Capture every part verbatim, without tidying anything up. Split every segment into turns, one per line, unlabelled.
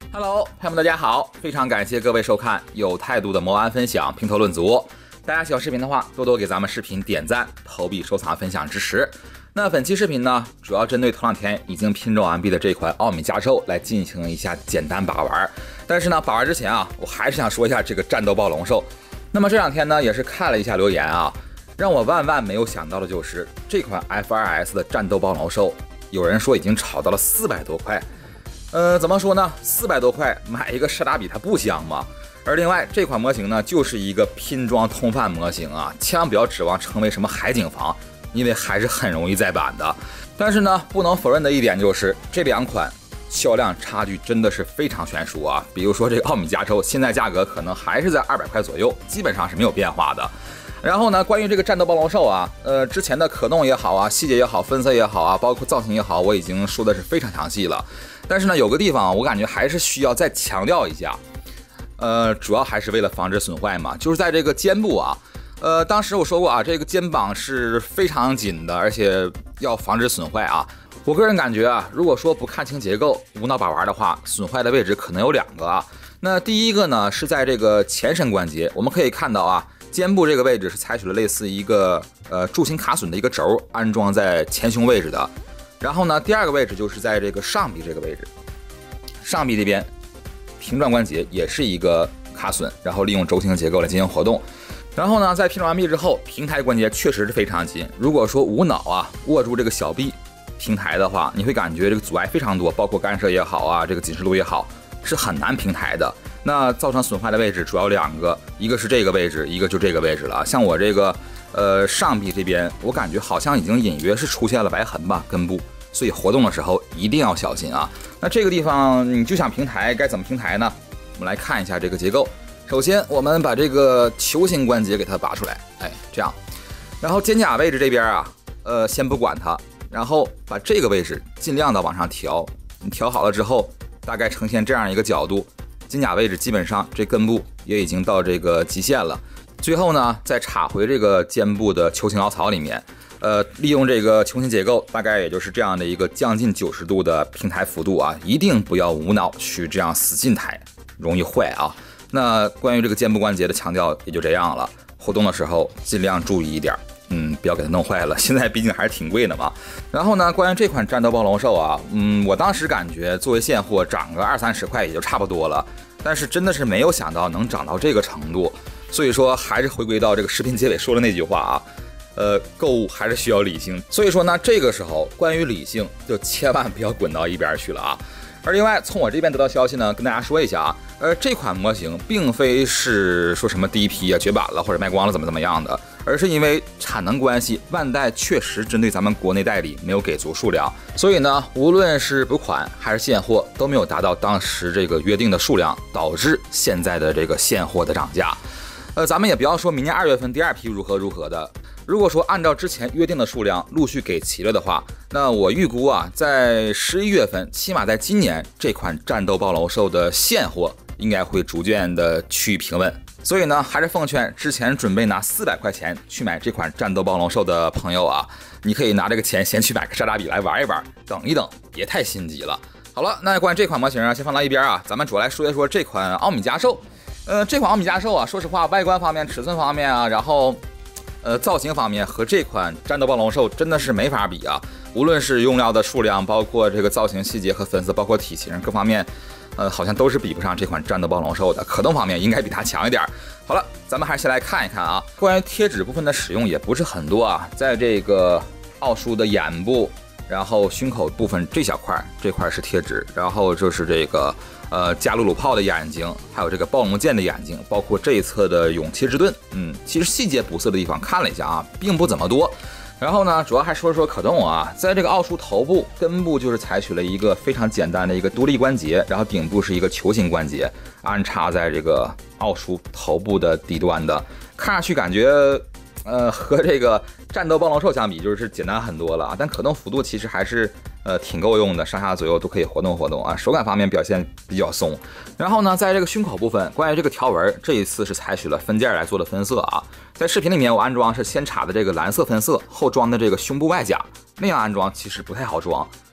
Hello， 朋友们，大家好！非常感谢各位收看有态度的魔安分享评头论足。大家喜欢视频的话，多多给咱们视频点赞、投币、收藏、分享支持。那本期视频呢，主要针对头两天已经拼装完毕的这款奥米加兽来进行一下简单把玩。但是呢，把玩之前啊，我还是想说一下这个战斗暴龙兽。那么这两天呢，也是看了一下留言啊，让我万万没有想到的就是这款 F 二 S 的战斗暴龙兽，有人说已经炒到了四百多块。呃，怎么说呢？四百多块买一个沙达比它不香吗？而另外这款模型呢，就是一个拼装通贩模型啊，千万不要指望成为什么海景房，因为还是很容易再版的。但是呢，不能否认的一点就是这两款销量差距真的是非常悬殊啊。比如说这个奥米加兽，现在价格可能还是在二百块左右，基本上是没有变化的。然后呢，关于这个战斗暴龙兽啊，呃，之前的可动也好啊，细节也好，分色也好啊，包括造型也好，我已经说的是非常详细了。但是呢，有个地方我感觉还是需要再强调一下，呃，主要还是为了防止损坏嘛，就是在这个肩部啊，呃，当时我说过啊，这个肩膀是非常紧的，而且要防止损坏啊。我个人感觉啊，如果说不看清结构，无脑把玩的话，损坏的位置可能有两个啊。那第一个呢，是在这个前身关节，我们可以看到啊，肩部这个位置是采取了类似一个呃柱形卡榫的一个轴安装在前胸位置的。然后呢，第二个位置就是在这个上臂这个位置，上臂这边平转关节也是一个卡榫，然后利用轴形结构来进行活动。然后呢，在拼装完毕之后，平台关节确实是非常紧。如果说无脑啊握住这个小臂平台的话，你会感觉这个阻碍非常多，包括干涉也好啊，这个紧实度也好，是很难平台的。那造成损坏的位置主要两个，一个是这个位置，一个就这个位置了。像我这个呃上臂这边，我感觉好像已经隐约是出现了白痕吧，根部，所以活动的时候一定要小心啊。那这个地方你就想平台，该怎么平台呢？我们来看一下这个结构。首先我们把这个球形关节给它拔出来，哎，这样。然后肩胛位置这边啊，呃，先不管它，然后把这个位置尽量的往上调。你调好了之后，大概呈现这样一个角度。肩胛位置基本上这根部也已经到这个极限了，最后呢再插回这个肩部的球形凹槽里面，呃，利用这个球形结构，大概也就是这样的一个将近九十度的平台幅度啊，一定不要无脑去这样死劲抬，容易坏啊。那关于这个肩部关节的强调也就这样了，活动的时候尽量注意一点。嗯，不要给它弄坏了，现在毕竟还是挺贵的嘛。然后呢，关于这款战斗暴龙兽啊，嗯，我当时感觉作为现货涨个二三十块也就差不多了，但是真的是没有想到能涨到这个程度。所以说，还是回归到这个视频结尾说的那句话啊，呃，购物还是需要理性。所以说呢，这个时候关于理性，就千万不要滚到一边去了啊。而另外，从我这边得到消息呢，跟大家说一下啊，呃，这款模型并非是说什么第一批啊绝版了或者卖光了怎么怎么样的，而是因为产能关系，万代确实针对咱们国内代理没有给足数量，所以呢，无论是补款还是现货都没有达到当时这个约定的数量，导致现在的这个现货的涨价。呃，咱们也不要说明年二月份第二批如何如何的。如果说按照之前约定的数量陆续给齐了的话，那我预估啊，在十一月份，起码在今年这款战斗暴龙兽的现货应该会逐渐的趋于平稳。所以呢，还是奉劝之前准备拿四百块钱去买这款战斗暴龙兽的朋友啊，你可以拿这个钱先去买个沙达比来玩一玩，等一等，别太心急了。好了，那关于这款模型啊，先放到一边啊，咱们主要来说一说这款奥米加兽。呃，这款奥米加兽啊，说实话，外观方面、尺寸方面啊，然后。呃，造型方面和这款战斗暴龙兽真的是没法比啊！无论是用料的数量，包括这个造型细节和粉色，包括体型各方面，呃，好像都是比不上这款战斗暴龙兽的。可动方面应该比它强一点。好了，咱们还是先来看一看啊，关于贴纸部分的使用也不是很多啊，在这个奥叔的眼部，然后胸口部分这小块，这块是贴纸，然后就是这个。呃，加鲁鲁炮的眼睛，还有这个暴龙剑的眼睛，包括这一侧的勇气之盾，嗯，其实细节补色的地方看了一下啊，并不怎么多。然后呢，主要还说说可动啊，在这个奥叔头部根部就是采取了一个非常简单的一个独立关节，然后顶部是一个球形关节，安插在这个奥叔头部的底端的，看上去感觉。呃，和这个战斗暴龙兽相比，就是简单很多了啊。但可动幅度其实还是呃挺够用的，上下左右都可以活动活动啊。手感方面表现比较松。然后呢，在这个胸口部分，关于这个条纹，这一次是采取了分件来做的分色啊。在视频里面我安装是先插的这个蓝色分色，后装的这个胸部外甲，那样安装其实不太好装，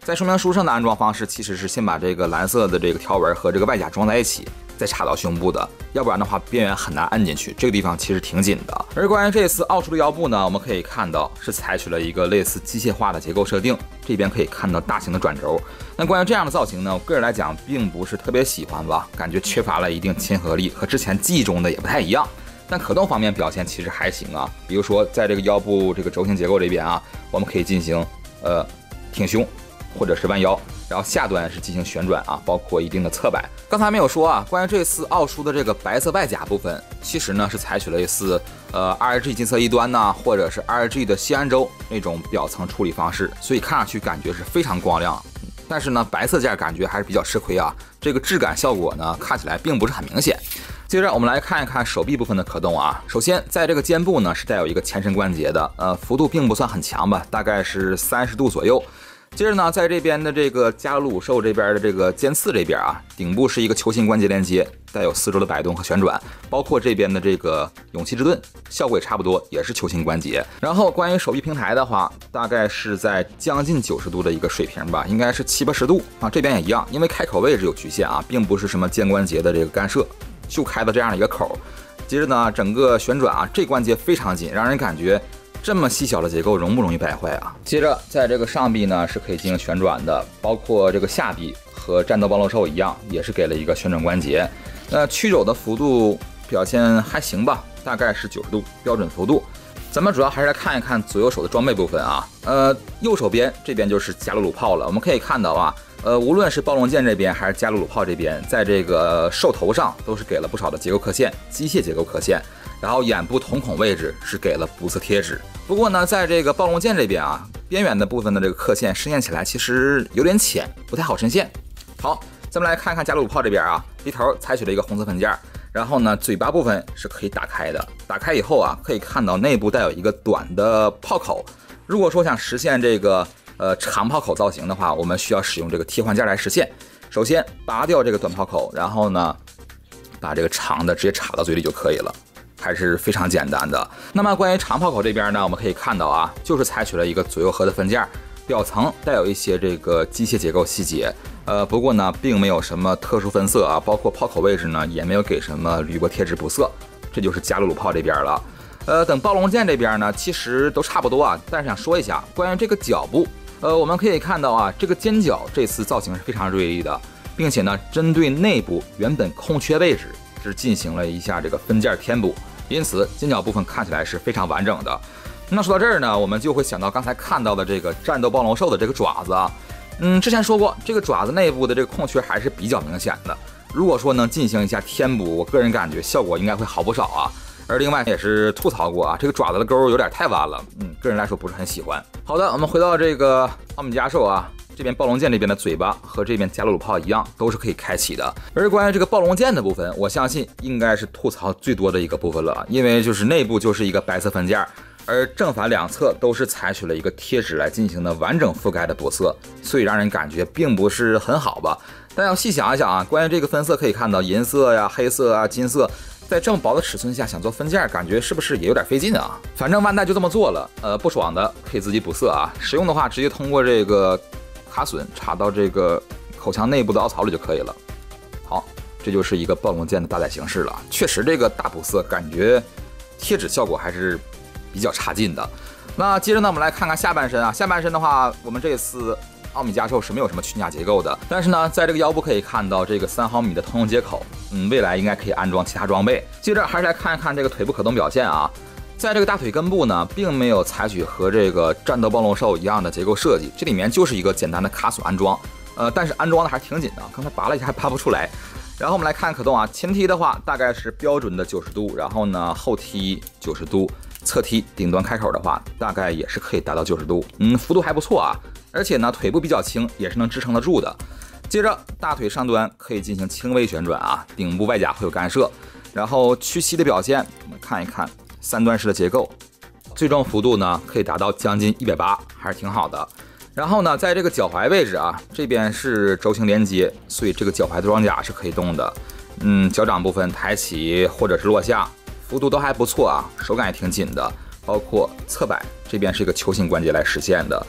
在说明书上的安装方式其实是先把这个蓝色的这个条纹和这个外甲装在一起，再插到胸部的，要不然的话边缘很难按进去，这个地方其实挺紧的。而关于这次奥舒的腰部呢，我们可以看到是采取了一个类似机械化的结构设定，这边可以看到大型的转轴。那关于这样的造型呢，我个人来讲并不是特别喜欢吧，感觉缺乏了一定亲和力，和之前记忆中的也不太一样。但可动方面表现其实还行啊，比如说在这个腰部这个轴形结构这边啊，我们可以进行呃挺胸或者是弯腰。然后下端是进行旋转啊，包括一定的侧摆。刚才没有说啊，关于这次奥舒的这个白色外甲部分，其实呢是采取了类似呃 R G 金色一端呐，或者是 R G 的锡安州那种表层处理方式，所以看上去感觉是非常光亮。但是呢，白色件感觉还是比较吃亏啊，这个质感效果呢看起来并不是很明显。接着我们来看一看手臂部分的可动啊。首先在这个肩部呢是带有一个前伸关节的，呃幅度并不算很强吧，大概是三十度左右。接着呢，在这边的这个加鲁鲁兽这边的这个尖刺这边啊，顶部是一个球形关节连接，带有四周的摆动和旋转，包括这边的这个勇气之盾，效果也差不多，也是球形关节。然后关于手臂平台的话，大概是在将近九十度的一个水平吧，应该是七八十度啊，这边也一样，因为开口位置有局限啊，并不是什么肩关节的这个干涉，就开的这样的一个口。接着呢，整个旋转啊，这关节非常紧，让人感觉这么细小的结构容不容易败坏啊？接着，在这个上臂呢是可以进行旋转的，包括这个下臂和战斗暴龙兽一样，也是给了一个旋转关节。那曲肘的幅度表现还行吧，大概是九十度标准幅度。咱们主要还是来看一看左右手的装备部分啊。呃，右手边这边就是加鲁鲁炮了，我们可以看到啊，呃，无论是暴龙剑这边还是加鲁鲁炮这边，在这个兽头上都是给了不少的结构刻线，机械结构刻线。然后眼部瞳孔位置是给了补色贴纸。不过呢，在这个暴龙剑这边啊，边缘的部分的这个刻线深陷起来其实有点浅，不太好深陷。好，咱们来看看加鲁鲁炮这边啊，鼻头采取了一个红色分件，然后呢，嘴巴部分是可以打开的。打开以后啊，可以看到内部带有一个短的炮口。如果说想实现这个呃长炮口造型的话，我们需要使用这个替换件来实现。首先拔掉这个短炮口，然后呢，把这个长的直接插到嘴里就可以了。还是非常简单的。那么关于长炮口这边呢，我们可以看到啊，就是采取了一个左右合的分件，表层带有一些这个机械结构细节，呃，不过呢，并没有什么特殊分色啊，包括炮口位置呢，也没有给什么铝箔贴纸补色，这就是加鲁鲁炮这边了。呃，等暴龙剑这边呢，其实都差不多啊，但是想说一下关于这个脚部，呃，我们可以看到啊，这个尖角这次造型是非常锐利的，并且呢，针对内部原本空缺位置是进行了一下这个分件填补。因此尖角部分看起来是非常完整的。那说到这儿呢，我们就会想到刚才看到的这个战斗暴龙兽的这个爪子啊，嗯，之前说过这个爪子内部的这个空缺还是比较明显的，如果说能进行一下填补，我个人感觉效果应该会好不少啊。而另外也是吐槽过啊，这个爪子的钩有点太弯了，嗯，个人来说不是很喜欢。好的，我们回到这个奥米加兽啊，这边暴龙剑这边的嘴巴和这边加鲁鲁炮一样，都是可以开启的。而关于这个暴龙剑的部分，我相信应该是吐槽最多的一个部分了，因为就是内部就是一个白色分件，而正反两侧都是采取了一个贴纸来进行的完整覆盖的补色，所以让人感觉并不是很好吧。但要细想一想啊，关于这个分色可以看到银色呀、黑色啊、金色，在这么薄的尺寸下想做分件，感觉是不是也有点费劲啊？反正万代就这么做了，呃，不爽的可以自己补色啊，使用的话直接通过这个卡榫插到这个口腔内部的凹槽里就可以了。好，这就是一个暴龙剑的搭载形式了。确实这个大补色感觉贴纸效果还是比较差劲的。那接着呢，我们来看看下半身啊，下半身的话，我们这次奥米加兽是没有什么裙甲结构的，但是呢，在这个腰部可以看到这个三毫米的通用接口，嗯，未来应该可以安装其他装备。接着还是来看一看这个腿部可动表现啊，在这个大腿根部呢，并没有采取和这个战斗暴龙兽一样的结构设计，这里面就是一个简单的卡榫安装，呃，但是安装的还是挺紧的，刚才拔了一下还拔不出来。然后我们来看可动啊，前踢的话大概是标准的九十度，然后呢后踢九十度，侧踢顶端开口的话大概也是可以达到九十度，嗯，幅度还不错啊，而且呢腿部比较轻，也是能支撑得住的。接着大腿上端可以进行轻微旋转啊，顶部外甲会有干涉，然后屈膝的表现我们看一看三段式的结构，最重幅度呢可以达到将近一百八十，还是挺好的。然后呢，在这个脚踝位置啊，这边是轴形连接，所以这个脚踝的装甲是可以动的。嗯，脚掌部分抬起或者是落下，幅度都还不错啊，手感也挺紧的。包括侧摆这边是一个球形关节来实现的。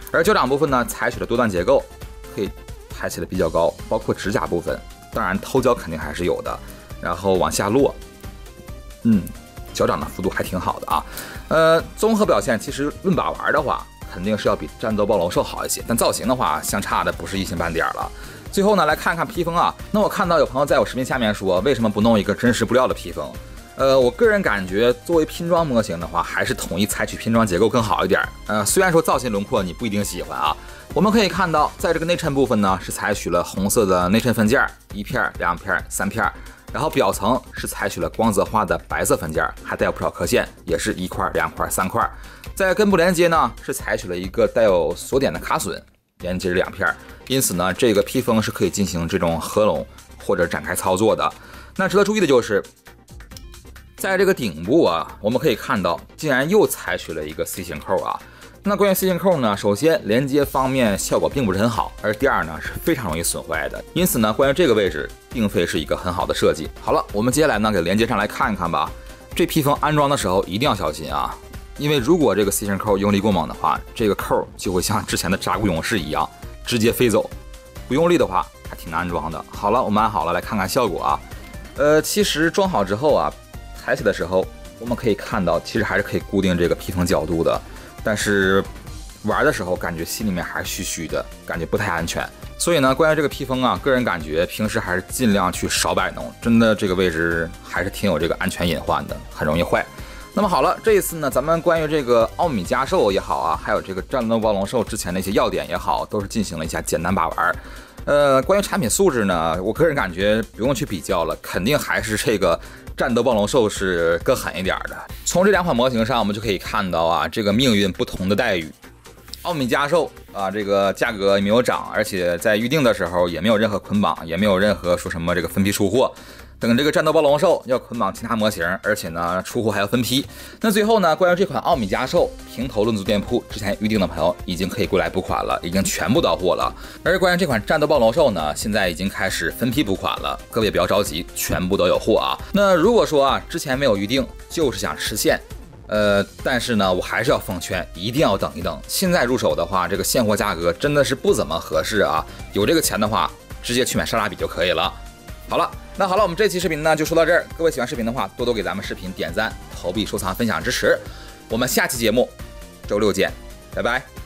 而脚掌部分呢，采取了多段结构，可以抬起来比较高，包括指甲部分，当然头角肯定还是有的，然后往下落，嗯，脚掌的幅度还挺好的啊。呃，综合表现其实论把玩的话，肯定是要比战斗暴龙兽好一些，但造型的话相差的不是一星半点了。最后呢，来看看披风啊。那我看到有朋友在我视频下面说，为什么不弄一个真实布料的披风？呃，我个人感觉，作为拼装模型的话，还是统一采取拼装结构更好一点。呃，虽然说造型轮廓你不一定喜欢啊，我们可以看到，在这个内衬部分呢，是采取了红色的内衬分件，一片、两片、三片。然后表层是采取了光泽化的白色分件，还带有不少刻线，也是一块、两块、三块。在根部连接呢，是采取了一个带有锁点的卡榫，连接着两片。因此呢，这个披风是可以进行这种合拢或者展开操作的。那值得注意的就是，在这个顶部啊，我们可以看到，竟然又采取了一个 C 型扣啊。那关于 C 型扣呢，首先连接方面效果并不是很好，而第二呢是非常容易损坏的。因此呢，关于这个位置并非是一个很好的设计。好了，我们接下来呢给连接上来看一看吧。这披风安装的时候一定要小心啊，因为如果这个 C 型扣用力过猛的话，这个扣就会像之前的扎古勇士一样直接飞走。不用力的话还挺难安装的。好了，我们安好了，来看看效果啊。呃，其实装好之后啊，抬起的时候我们可以看到，其实还是可以固定这个披风角度的。但是玩的时候感觉心里面还是虚虚的，感觉不太安全。所以呢，关于这个披风啊，个人感觉平时还是尽量去少摆弄，真的这个位置还是挺有这个安全隐患的，很容易坏。那么好了，这一次呢，咱们关于这个奥米加兽也好啊，还有这个战斗暴龙兽之前的一些要点也好，都是进行了一下简单把玩。呃，关于产品素质呢，我个人感觉不用去比较了，肯定还是这个战斗暴龙兽是更狠一点的。从这两款模型上，我们就可以看到啊，这个命运不同的待遇。奥米加兽啊，这个价格也没有涨，而且在预定的时候也没有任何捆绑，也没有任何说什么这个分批出货。等这个战斗暴龙兽要捆绑其他模型，而且呢出货还要分批。那最后呢，关于这款奥米加兽，平头论足店铺之前预定的朋友已经可以过来补款了，已经全部到货了。而关于这款战斗暴龙兽呢，现在已经开始分批补款了，各位不要着急，全部都有货啊。那如果说啊之前没有预定，就是想吃现。呃，但是呢，我还是要奉劝，一定要等一等。现在入手的话，这个现货价格真的是不怎么合适啊。有这个钱的话，直接去买莎拉比就可以了。好了，那好了，我们这期视频呢就说到这儿。各位喜欢视频的话，多多给咱们视频点赞、投币、收藏、分享支持。我们下期节目周六见，拜拜。